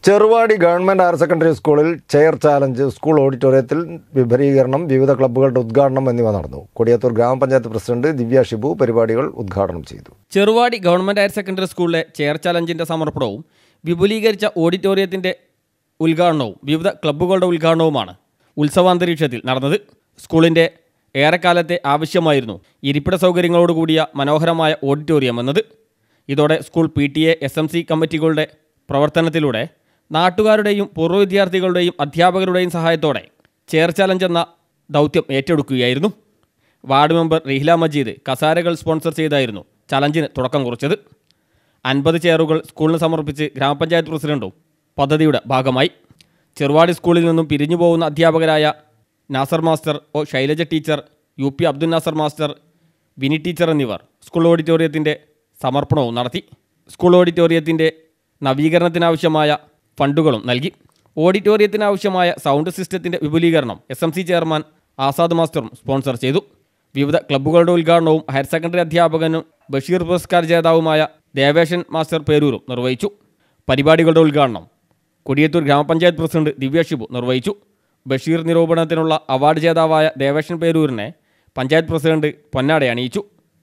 Cheruvadi government higher secondary സ്കൂളിൽ chair challenge, school ഓഡിറ്റോറിയത്തിൽ വിപുലീകരണം, വിവിധ ക്ലബ്ബുകളുടെ ഉദ്ഘാടനം എന്നിവ നടന്നു. കൊടിയത്തൂർ ഗ്രാമപഞ്ചായത്ത് പ്രസിഡന്റ് ദിവ്യ ഷിബു പരിപാടികൾ ഉദ്ഘാടനം ചെയ്തു. ചെറുവാടി ഗവൺമെൻറ് ഹയർ സെക്കൻഡറി സ്കൂളിലെ ചെയർ ചാലഞ്ചിൻ്റെ സമർപ്പണവും വിപുലീകരിച്ച ഓഡിറ്റോറിയത്തിൻ്റെ ഉദ്ഘാടനവും വിവിധ ക്ലബ്ബുകളുടെ ഉദ്ഘാടനവുമാണ് ഉത്സവാന്തരീക്ഷത്തിൽ നടന്നത്. സ്കൂളിൻ്റെ ഏറെക്കാലത്തെ ആവശ്യമായിരുന്നു ഇരിപ്പിട സൗകര്യങ്ങളോടുകൂടിയ മനോഹരമായ ഓഡിറ്റോറിയം എന്നത്. ഇതോടെ സ്കൂൾ PTA SMC കമ്മിറ്റികളുടെ പ്രവർത്തനത്തിലൂടെ നാട്ടുകാരുടെയും പൂർവ്വ വിദ്യാർത്ഥികളുടെയും അധ്യാപകരുടെയും സഹായത്തോടെ ചെയർ ചാലഞ്ച് എന്ന ദൗത്യം ഏറ്റെടുക്കുകയായിരുന്നു. വാർഡ് മെമ്പർ റിഹില മജീദ് കസാരകൾ സ്പോൺസർ ചെയ്തായിരുന്നു ചലഞ്ചിന് തുടക്കം കുറിച്ചത്. 50 ചെയറുകൾ സ്കൂളിന് സമർപ്പിച്ച് ഗ്രാമപഞ്ചായത്ത് പ്രസിഡന്റും പദ്ധതിയുടെ ഭാഗമായി. ചെറുവാടി സ്കൂളിൽ നിന്നും പിരിഞ്ഞു പോകുന്ന അധ്യാപകരായ Nasar master, Shailaja teacher, UP Abdul Nasar master, Vini teacher എന്നിവർ സ്കൂൾ ഓഡിറ്റോറിയത്തിൻ്റെ സമർപ്പണവും നടത്തി. സ്കൂൾ ഓഡിറ്റോറിയത്തിൻ്റെ നവീകരണത്തിനാവശ്യമായ ഫണ്ടുകളും നൽകി. ഓഡിറ്റോറിയത്തിനാവശ്യമായ സൗണ്ട് സിസ്റ്റത്തിൻ്റെ വിപുലീകരണം SMC ചെയർമാൻ ആസാദ് മാസ്റ്ററും സ്പോൺസർ ചെയ്തു. വിവിധ ക്ലബ്ബുകളുടെ ഉദ്ഘാടനവും ഹയർ സെക്കൻഡറി അധ്യാപകനും ബഷീർ പുരസ്കാർ ജേതാവുമായ ദേവേശൻ മാസ്റ്റർ പേരൂരും നിർവഹിച്ചു. പരിപാടികളുടെ ഉദ്ഘാടനം കൊടിയത്തൂർ ഗ്രാമപഞ്ചായത്ത് പ്രസിഡന്റ് ദിവ്യ ഷിബു നിർവഹിച്ചു. ബഷീർ നിരൂപണത്തിനുള്ള അവാർഡ് ജേതാവായ ദേവേശൻ പേരൂരിനെ പഞ്ചായത്ത് പ്രസിഡന്റ് പൊന്നാട അണിയിച്ചു.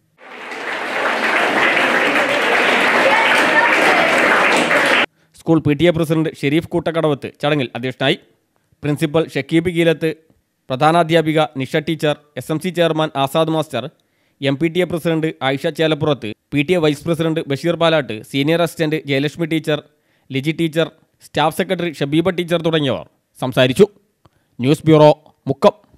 സ്കൂൾ PTA പ്രസിഡന്റ് ഷെരീഫ് കൂട്ടക്കടവത്ത് ചടങ്ങിൽ അധ്യക്ഷനായി. പ്രിൻസിപ്പൽ ഷക്കീബ് കീലത്ത്, പ്രധാനാധ്യാപിക Nisha teacher, SMC chairman Azad master, MPTA president Ayisha Chelappurath, PTA vice president Basheer Palatt, senior assistant Jayalakshmi teacher, Liji teacher, staff secretary Shabeeba teacher തുടങ്ങിയവർ സംസാരിച്ചു. News bureau, Mukkam.